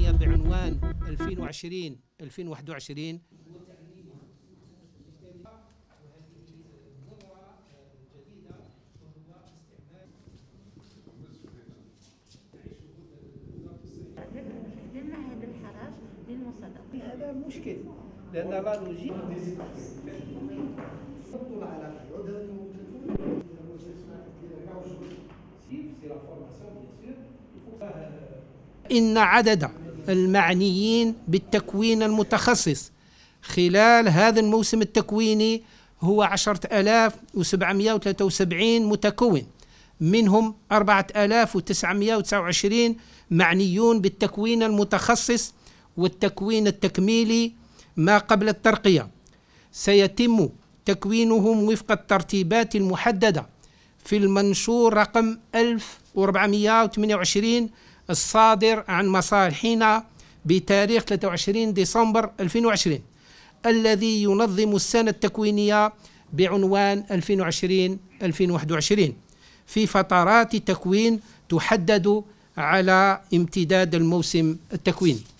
التكوينية بعنوان 2020-2021. هذا مشكل لأن لا لوجيك إن عدد المعنيين بالتكوين المتخصص خلال هذا الموسم التكويني هو 10,773 متكون، منهم 4,929 معنيون بالتكوين المتخصص والتكوين التكميلي ما قبل الترقية. سيتم تكوينهم وفق الترتيبات المحددة في المنشور رقم 1428 الصادر عن مصالحنا بتاريخ 23 ديسمبر 2020 الذي ينظم السنة التكوينية بعنوان 2020-2021 في فترات تكوين تحدد على امتداد الموسم التكويني.